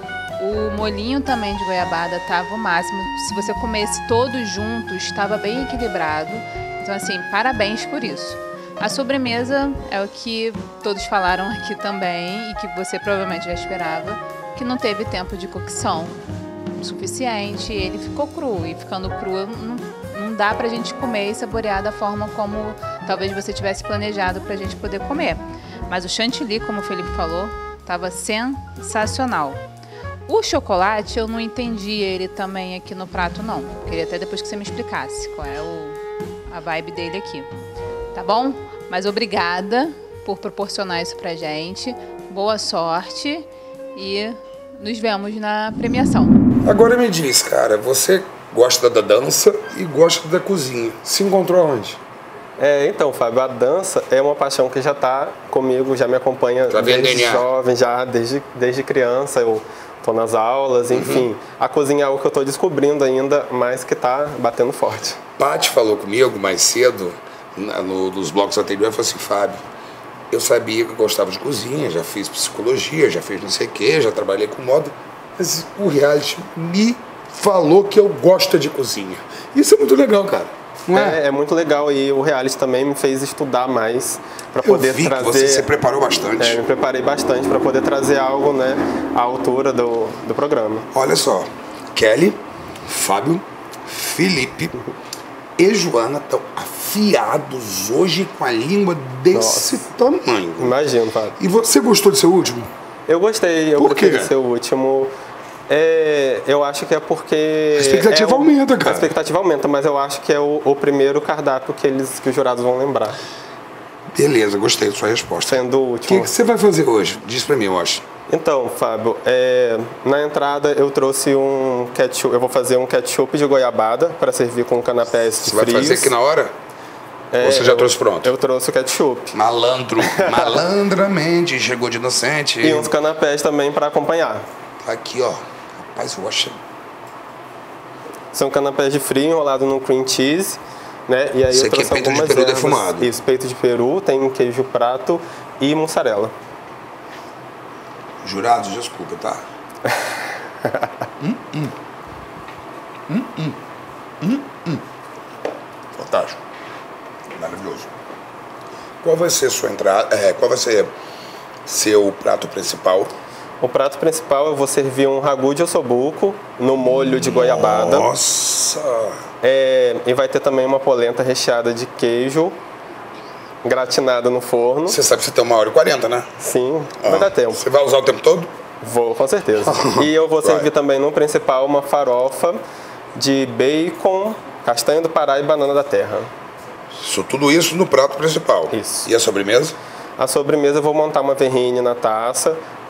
S3: O molhinho também de goiabada estava o máximo. Se você comesse todos juntos, estava bem equilibrado. Então, assim, parabéns por isso. A sobremesa é o que todos falaram aqui também e que você provavelmente já esperava, que não teve tempo de cocção suficiente. Ele ficou cru e ficando cru não, não dá pra gente comer e saborear da forma como talvez você tivesse planejado pra gente poder comer. Mas o chantilly, como o Felipe falou, estava sensacional. O chocolate, eu não entendi ele também aqui no prato, não. Queria até depois que você me explicasse qual é o, a vibe dele aqui. Tá bom? Mas obrigada por proporcionar isso pra gente. Boa sorte e nos vemos na premiação.
S1: Agora me diz, cara, você gosta da dança e gosta da cozinha. Se encontrou onde?
S11: É, então, Fábio, a dança é uma paixão que já está comigo, já me acompanha já desde jovem, já desde, desde criança. Eu estou nas aulas, enfim. Uhum. A cozinha é algo que eu estou descobrindo ainda, mas que está batendo forte.
S1: Paty falou comigo mais cedo, no, nos blocos anteriores, falou assim, Fábio, eu sabia que eu gostava de cozinha, já fiz psicologia, já fiz não sei o quê, já trabalhei com moda, mas o reality me falou que eu gosto de cozinha. Isso é muito legal, cara. Não é?
S11: É, é muito legal e o reality também me fez estudar mais para poder
S1: eu vi
S11: trazer.
S1: Que você se preparou bastante.
S11: É, me preparei bastante para poder trazer algo, né, à altura do, do programa.
S1: Olha só, Kelly, Fábio, Felipe e Joana estão afiados hoje com a língua desse Nossa. tamanho.
S11: Imagino, Fábio.
S1: E você gostou do seu último?
S11: Eu gostei, eu preferi ser o último. É, eu acho que é porque...
S1: A expectativa
S11: é o,
S1: aumenta, cara.
S11: A expectativa aumenta, mas eu acho que é o, o primeiro cardápio que, eles, que os jurados vão lembrar.
S1: Beleza, gostei da sua resposta.
S11: Sendo o último.
S1: O que, que você vai fazer hoje? Diz pra mim, eu acho.
S11: Então, Fábio, é, na entrada eu trouxe um ketchup, eu vou fazer um ketchup de goiabada para servir com canapés de
S1: Você vai
S11: frios.
S1: fazer aqui na hora?
S11: É,
S1: Ou você já
S11: eu,
S1: trouxe pronto?
S11: Eu trouxe o ketchup.
S1: Malandro, malandramente, chegou de inocente.
S11: E uns canapés também para acompanhar.
S1: Tá aqui, ó. Rapaz, eu acho...
S11: São canapés de frio enrolados no cream cheese, né? E aí
S1: Isso
S11: eu
S1: aqui é
S11: trouxe
S1: peito de
S11: algumas
S1: peru
S11: ervas.
S1: defumado.
S11: Isso, peito de peru, tem queijo prato e mussarela.
S1: Jurados, desculpa, tá? hum, hum. Hum, hum. Hum, hum. Fantástico. Maravilhoso. Qual vai ser sua entrada? É, qual vai ser seu prato principal?
S11: O prato principal eu vou servir um ragu de ossobuco no molho de goiabada.
S1: Nossa!
S11: É, e vai ter também uma polenta recheada de queijo, gratinada no forno.
S1: Você sabe que você tem uma hora e quarenta, né?
S11: Sim,
S1: Ah,
S11: vai dar tempo.
S1: Você vai usar o tempo todo?
S11: Vou, com certeza. E eu vou servir também no principal uma farofa de bacon, castanha do Pará e banana da terra.
S1: Isso, tudo isso no prato principal.
S11: Isso.
S1: E a sobremesa?
S11: A sobremesa eu vou montar uma terrine na taça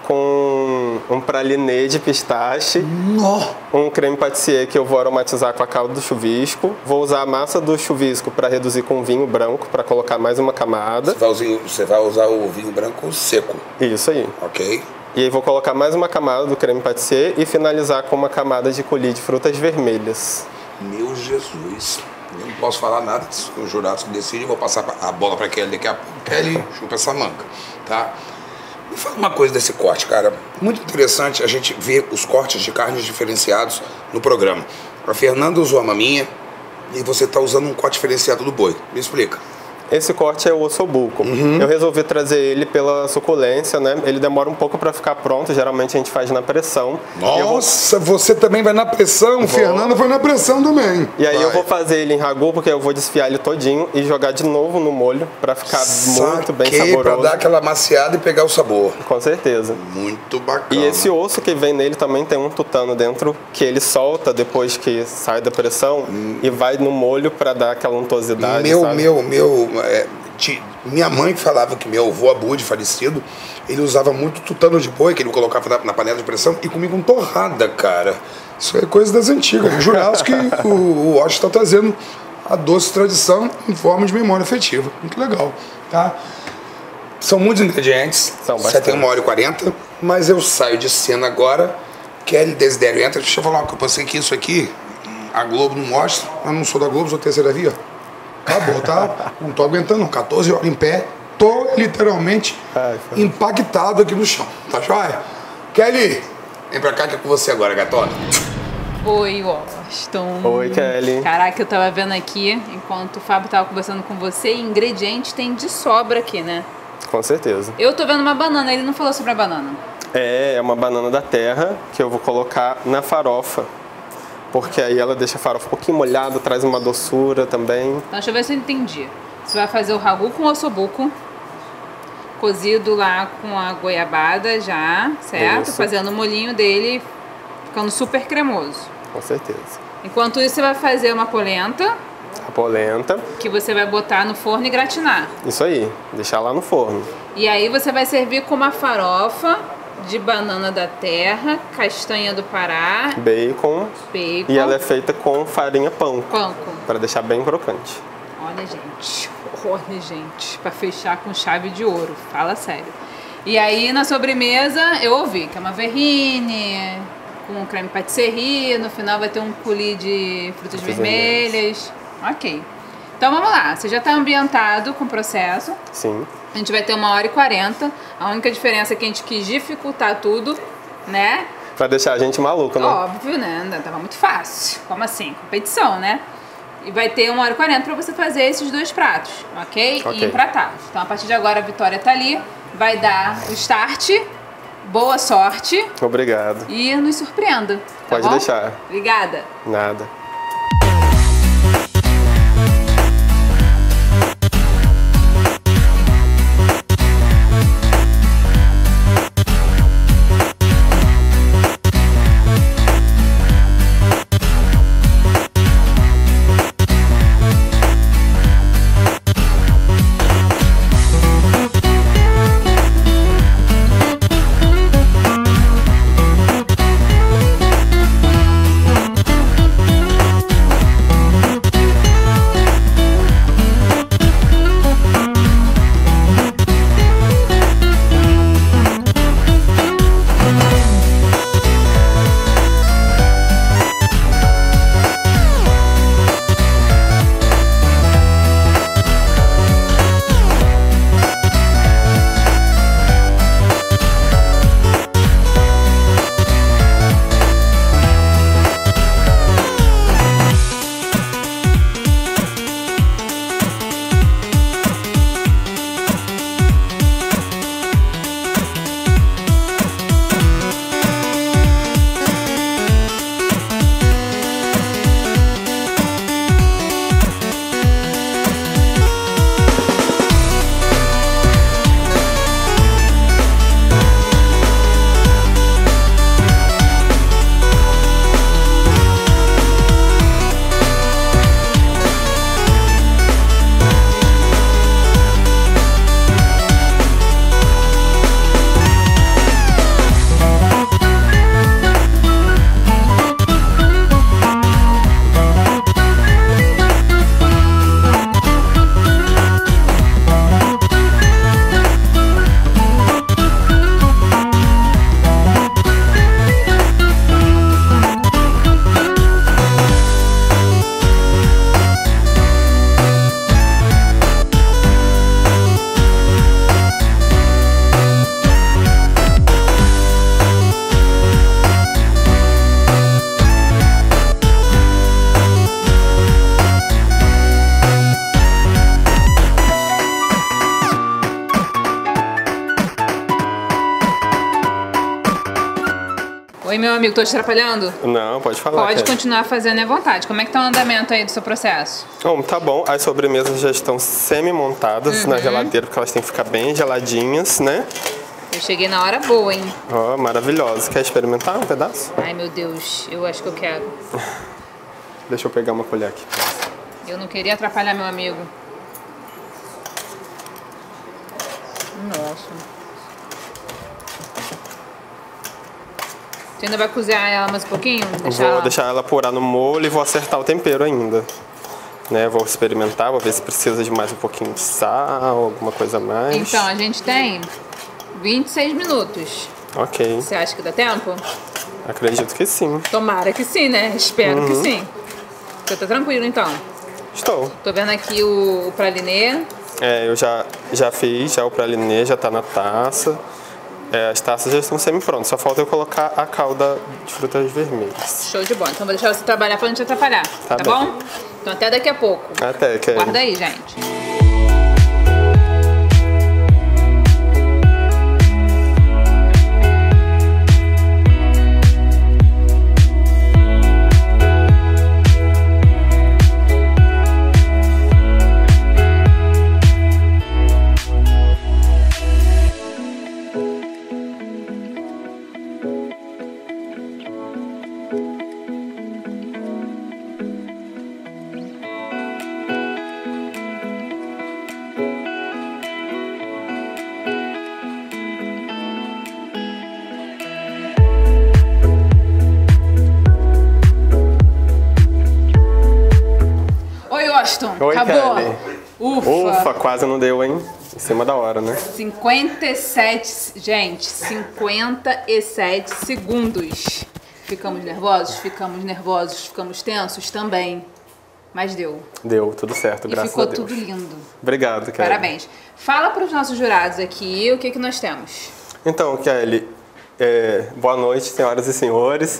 S11: com um pralinê de pistache,
S1: Nó.
S11: um creme pâtissier que eu vou aromatizar com a calda do chuvisco. Vou usar a massa do chuvisco para reduzir com vinho branco, para colocar mais uma camada.
S1: Você vai, usar, você vai usar o vinho branco seco.
S11: Isso aí.
S1: Ok.
S11: E aí vou colocar mais uma camada do creme pâtissier e finalizar com uma camada de coulis de frutas vermelhas.
S1: Meu Jesus. Eu não posso falar nada, os jurados que decidem, vou passar a bola para Kelly daqui a pouco. Kelly, chupa essa manga, tá? Me fala uma coisa desse corte, cara. Muito interessante a gente ver os cortes de carnes diferenciados no programa. A Fernanda usou a maminha e você está usando um corte diferenciado do boi. Me explica.
S11: Esse corte é o ossobuco. Uhum. Eu resolvi trazer ele pela suculência, né? Ele demora um pouco para ficar pronto, geralmente a gente faz na pressão.
S1: Nossa, vou... você também vai na pressão? Vou. Fernanda foi na pressão também.
S11: E aí
S1: vai.
S11: eu vou fazer ele em ragu, porque eu vou desfiar ele todinho e jogar de novo no molho para ficar Saquei, muito bem saboroso.
S1: Para dar aquela maciada e pegar o sabor.
S11: Com certeza.
S1: Muito bacana.
S11: E esse osso que vem nele também tem um tutano dentro que ele solta depois que sai da pressão hum. e vai no molho para dar aquela untuosidade.
S1: Meu,
S11: sabe?
S1: meu, meu... É, de, minha mãe falava que meu avô Abud, falecido, ele usava muito tutano de boi, que ele colocava na, na panela de pressão e comia com torrada, cara. Isso é coisa das antigas. Né? Jurados que o, o Washington está trazendo a doce tradição em forma de memória afetiva. Muito legal, tá? São muitos ingredientes. São bastante. Você tem uma hora e quarenta, mas eu saio de cena agora. Kelly Desidério entra. Deixa eu falar, eu pensei que isso aqui a Globo não mostra. Eu não sou da Globo, sou terceira via. Acabou, tá? Não tô aguentando não. quatorze horas em pé. Tô literalmente Ai, impactado aqui no chão. Tá joia? Kelly, vem pra cá que é com você agora, gatona.
S3: Oi, Washington.
S11: Oi, Kelly.
S3: Caraca, eu tava vendo aqui, enquanto o Fábio tava conversando com você, ingredientes tem de sobra aqui, né?
S11: Com certeza.
S3: Eu tô vendo uma banana, ele não falou sobre a banana.
S11: É, é uma banana da terra que eu vou colocar na farofa. Porque aí ela deixa a farofa um pouquinho molhada, traz uma doçura também.
S3: Então, deixa eu ver se eu entendi. Você vai fazer o ragu com ossobuco, cozido lá com a goiabada já, certo? Isso. Fazendo o molinho dele, ficando super cremoso.
S11: Com certeza.
S3: Enquanto isso, você vai fazer uma polenta.
S11: A polenta.
S3: Que você vai botar no forno e gratinar.
S11: Isso aí, deixar lá no forno.
S3: E aí você vai servir com uma farofa de banana da terra, castanha do Pará,
S11: bacon,
S3: bacon.
S11: E ela é feita com farinha pão.
S3: Pão.
S11: Para deixar bem crocante.
S3: Olha, gente. Olha, gente. Para fechar com chave de ouro. Fala sério. E aí, na sobremesa, eu ouvi que é uma verrine, com creme pâtisserie. No final vai ter um coulis de frutas Frutas vermelhas. vermelhas. Ok. Então, vamos lá. Você já está ambientado com o processo.
S11: Sim.
S3: A gente vai ter uma hora e quarenta. A única diferença é que a gente quis dificultar tudo, né?
S11: Pra deixar a gente maluco, né?
S3: Óbvio, né? Tava muito fácil. Como assim? Competição, né? E vai ter uma hora e quarenta pra você fazer esses dois pratos, ok?
S11: Ok.
S3: E empratar. Então, a partir de agora, a Vitória tá ali. Vai dar o start. Boa sorte.
S11: Obrigado.
S3: E nos surpreenda. Tá
S11: Pode
S3: bom?
S11: deixar.
S3: Obrigada.
S11: Nada.
S3: Oi, meu amigo, tô te atrapalhando?
S11: Não, pode falar.
S3: Pode
S11: Kelly.
S3: continuar fazendo à vontade. Como é que tá o andamento aí do seu processo?
S11: Bom, tá bom. As sobremesas já estão semi-montadas
S3: Uhum.
S11: na geladeira, porque elas têm que ficar bem geladinhas, né?
S3: Eu cheguei na hora boa, hein?
S11: Ó, oh, maravilhosa. Quer experimentar um pedaço?
S3: Ai, meu Deus, eu acho que eu quero.
S11: Deixa eu pegar uma colher aqui.
S3: Eu não queria atrapalhar meu amigo. Nossa. Você ainda vai cozinhar ela mais um pouquinho? Deixar
S11: vou
S3: ela...
S11: deixar ela purar no molho e vou acertar o tempero ainda. Né? Vou experimentar, vou ver se precisa de mais um pouquinho de sal, alguma coisa a mais.
S3: Então, a gente tem vinte e seis minutos.
S11: Ok.
S3: Você acha que dá tempo?
S11: Acredito que sim.
S3: Tomara que sim, né? Espero
S11: Uhum.
S3: que sim. Você tá tranquilo, então?
S11: Estou.
S3: Tô vendo aqui o, o pralinê.
S11: É, eu já, já fiz, já o pralinê já tá na taça. É, as taças já estão semi-prontas, só falta eu colocar a calda de frutas vermelhas.
S3: Show de bola. Então vou deixar você trabalhar pra não te atrapalhar,
S11: Tá
S3: tá,
S11: bem.
S3: bom? Então até daqui a pouco.
S11: Até, Kelly.
S3: Guarda aí, gente. Oi, Washington.
S11: Oi,
S3: Acabou?
S11: Kelly.
S3: Ufa.
S11: Ufa, quase não deu, hein? Em cima da hora, né?
S3: cinquenta e sete, gente, cinquenta e sete segundos. Ficamos nervosos? Ficamos nervosos. Ficamos tensos? Também. Mas deu.
S11: Deu, tudo certo,
S3: E
S11: graças
S3: ficou
S11: a Deus.
S3: tudo lindo.
S11: Obrigado, Kelly.
S3: Parabéns. Fala para os nossos jurados aqui o que, que nós temos.
S11: Então, Kelly, é, boa noite, senhoras e senhores.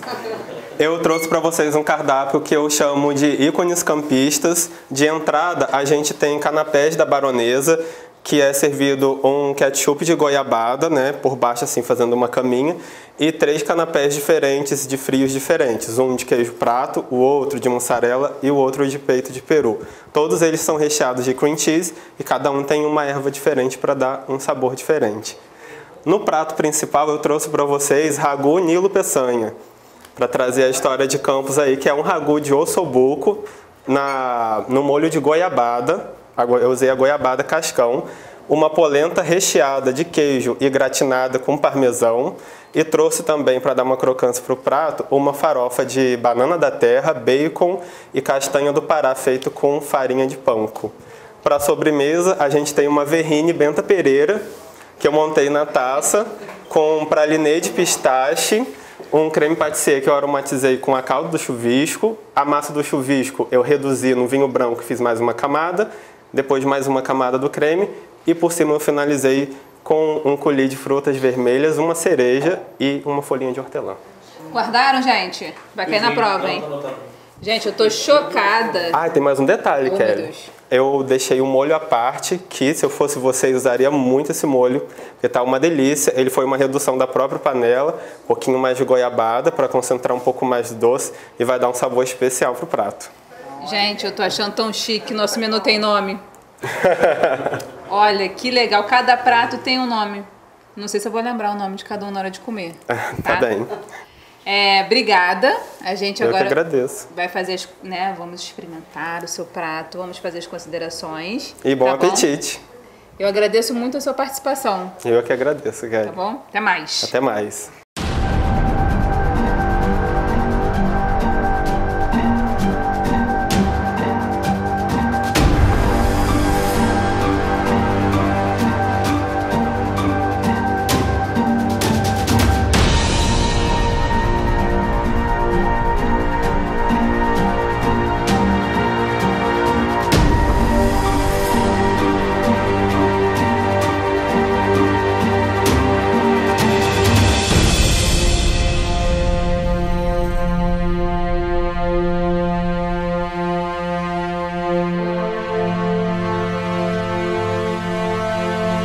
S11: Eu trouxe para vocês um cardápio que eu chamo de ícones campistas. De entrada, a gente tem canapés da Baronesa, que é servido um ketchup de goiabada, né, por baixo assim, fazendo uma caminha, e três canapés diferentes, de frios diferentes. Um de queijo prato, o outro de mussarela e o outro de peito de peru. Todos eles são recheados de cream cheese e cada um tem uma erva diferente para dar um sabor diferente. No prato principal eu trouxe para vocês ragu Nilo Peçanha, para trazer a história de Campos aí, que é um ragu de ossobuco na, no molho de goiabada. Eu usei a goiabada cascão, uma polenta recheada de queijo e gratinada com parmesão, e trouxe também, para dar uma crocância para o prato, uma farofa de banana da terra, bacon e castanha do Pará feito com farinha de panko. Para a sobremesa, a gente tem uma verrine Benta Pereira, que eu montei na taça, com pralinê de pistache, um creme pâtissier que eu aromatizei com a calda do chuvisco. A massa do chuvisco eu reduzi no vinho branco, fiz mais uma camada, depois mais uma camada do creme, e por cima eu finalizei com um coulis de frutas vermelhas, uma cereja e uma folhinha de hortelã.
S3: Guardaram, gente? Vai cair na prova, hein? Gente, eu tô chocada.
S11: Ah, tem mais um detalhe,
S3: Oh, meu
S11: Kelly.
S3: Deus.
S11: Eu deixei um molho à parte, que se eu fosse vocês usaria muito esse molho, porque tá uma delícia. Ele foi uma redução da própria panela, um pouquinho mais de goiabada para concentrar um pouco mais de doce e vai dar um sabor especial pro prato.
S3: Gente, eu tô achando tão chique. Nosso menu tem nome. Olha, que legal. Cada prato tem um nome. Não sei se eu vou lembrar o nome de cada um na hora de comer.
S11: Tá bem.
S3: É, obrigada. A gente
S11: Eu
S3: agora
S11: que agradeço.
S3: vai fazer, as, né? Vamos experimentar o seu prato, vamos fazer as considerações.
S11: E bom
S3: tá
S11: apetite.
S3: Eu agradeço muito a sua participação.
S11: Eu que agradeço, Kelly.
S3: Tá bom? Até mais.
S11: Até mais.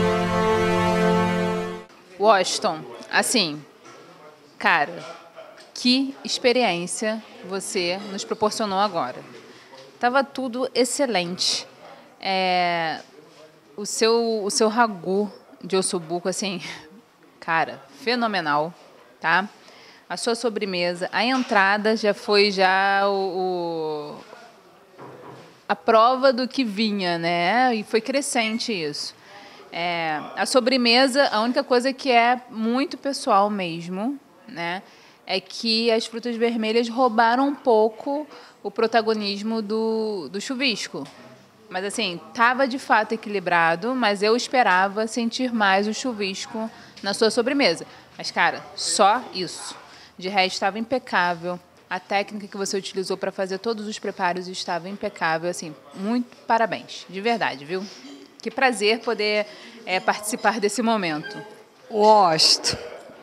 S3: Washington, assim, cara, que experiência você nos proporcionou agora. Tava tudo excelente. É, o seu, o seu ragu de ossobuco, assim, cara, fenomenal, tá? A sua sobremesa, a entrada já foi já o, o, a prova do que vinha, né? E foi crescente isso. É, a sobremesa, a única coisa que é muito pessoal mesmo, né? É que as frutas vermelhas roubaram um pouco o protagonismo do, do chuvisco. Mas, assim, estava de fato equilibrado, mas eu esperava sentir mais o chuvisco na sua sobremesa. Mas, cara, só isso. De resto, estava impecável. A técnica que você utilizou para fazer todos os preparos estava impecável. Assim, muito parabéns, de verdade, viu? Que prazer poder é, participar desse momento.
S4: Gosto.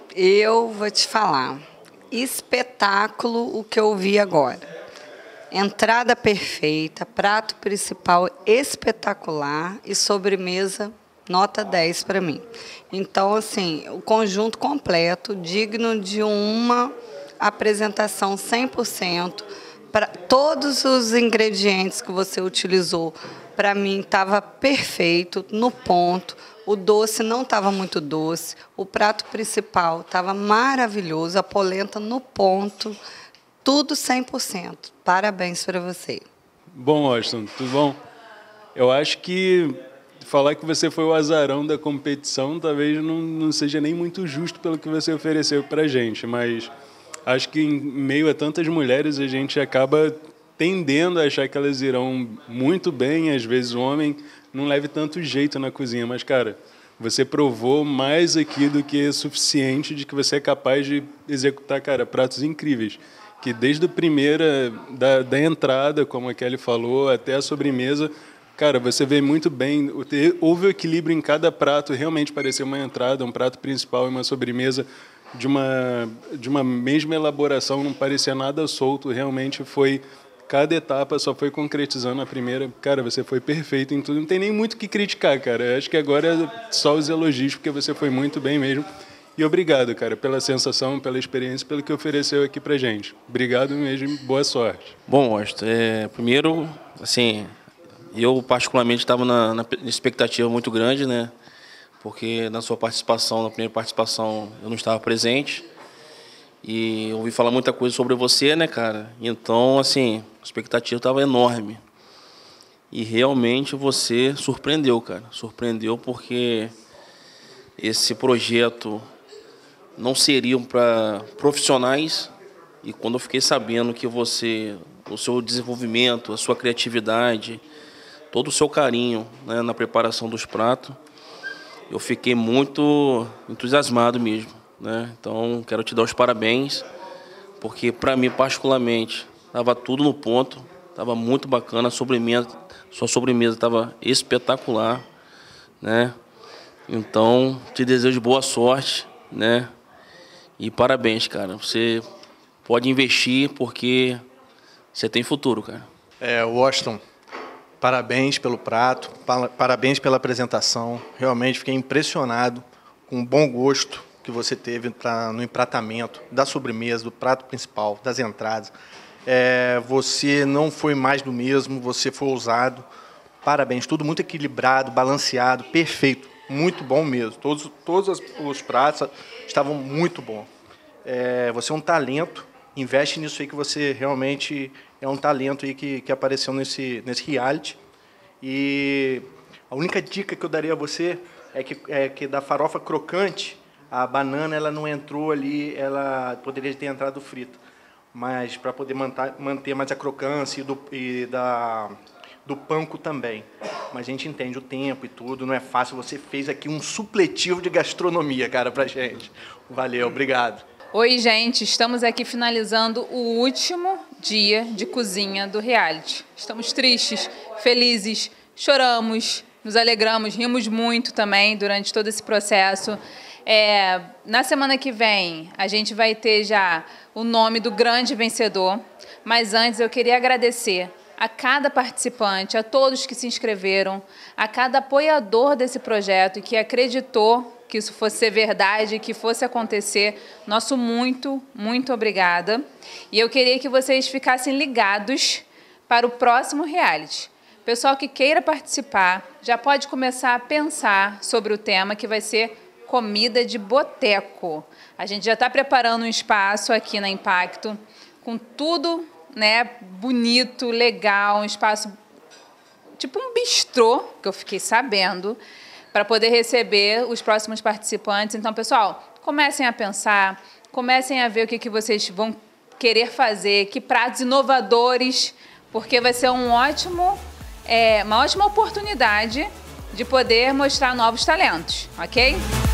S4: Eu vou te falar. Espetáculo o que eu vi agora. Entrada perfeita, prato principal espetacular e sobremesa nota dez para mim. Então, assim, o conjunto completo, digno de uma apresentação cem por cento. Para todos os ingredientes que você utilizou, para mim, estava perfeito, no ponto. O doce não estava muito doce. O prato principal estava maravilhoso, a polenta no ponto. Tudo cem por cento. Parabéns para você.
S7: Bom, Austin, tudo bom? Eu acho que falar que você foi o azarão da competição talvez não, não seja nem muito justo pelo que você ofereceu para a gente, mas acho que em meio a tantas mulheres a gente acaba tendendo a achar que elas irão muito bem, às vezes o homem não leve tanto jeito na cozinha, mas, cara, você provou mais aqui do que suficiente de que você é capaz de executar, cara, pratos incríveis. Que desde a primeira, da, da entrada, como a Kelly falou, até a sobremesa, cara, você vê muito bem, houve o equilíbrio em cada prato, realmente pareceu uma entrada, um prato principal e uma sobremesa de uma, de uma mesma elaboração, não parecia nada solto, realmente foi, cada etapa só foi concretizando a primeira, cara, você foi perfeito em tudo, não tem nem muito o que criticar, cara, eu acho que agora é só os elogios, porque você foi muito bem mesmo. E obrigado, cara, pela sensação, pela experiência, pelo que ofereceu aqui pra gente. Obrigado mesmo, boa sorte.
S5: Bom, Austin, é, primeiro, assim, eu particularmente estava na, na expectativa muito grande, né? Porque na sua participação, na primeira participação, eu não estava presente. E ouvi falar muita coisa sobre você, né, cara? Então, assim, a expectativa estava enorme. E realmente você surpreendeu, cara. Surpreendeu porque esse projeto não seriam para profissionais, e quando eu fiquei sabendo que você, o seu desenvolvimento, a sua criatividade, todo o seu carinho, né, na preparação dos pratos, eu fiquei muito entusiasmado mesmo, né? Então, quero te dar os parabéns, porque para mim, particularmente, estava tudo no ponto, estava muito bacana, a sobremesa, sua sobremesa estava espetacular, né? Então, te desejo boa sorte, né? E parabéns, cara. Você pode investir porque você tem futuro, cara.
S6: É, Washington, parabéns pelo prato, parabéns pela apresentação. Realmente fiquei impressionado com o bom gosto que você teve pra, no empratamento da sobremesa, do prato principal, das entradas. É, você não foi mais do mesmo, você foi ousado. Parabéns, tudo muito equilibrado, balanceado, perfeito. Muito bom mesmo. Todos, todos os pratos estavam muito bons. É, você é um talento. Investe nisso aí que você realmente é um talento aí que, que apareceu nesse, nesse reality. E a única dica que eu daria a você é que, é que da farofa crocante, a banana ela não entrou ali, ela poderia ter entrado frita. Mas para poder manter, manter mais a crocância e, do, e da... do panko também. Mas a gente entende o tempo e tudo, não é fácil. Você fez aqui um supletivo de gastronomia, cara, pra gente. Valeu, obrigado.
S3: Oi, gente. Estamos aqui finalizando o último dia de cozinha do reality. Estamos tristes, felizes, choramos, nos alegramos, rimos muito também durante todo esse processo. É, na semana que vem, a gente vai ter já o nome do grande vencedor. Mas antes, eu queria agradecer a cada participante, a todos que se inscreveram, a cada apoiador desse projeto e que acreditou que isso fosse ser verdade, que fosse acontecer. Nosso muito, muito obrigada. E eu queria que vocês ficassem ligados para o próximo reality. Pessoal que queira participar, já pode começar a pensar sobre o tema, que vai ser comida de boteco. A gente já está preparando um espaço aqui na Impacto, com tudo, né, bonito, legal, um espaço tipo um bistrô, que eu fiquei sabendo, para poder receber os próximos participantes. Então, pessoal, comecem a pensar, comecem a ver o que, que vocês vão querer fazer, que pratos inovadores, porque vai ser um ótimo, é, uma ótima oportunidade de poder mostrar novos talentos, ok?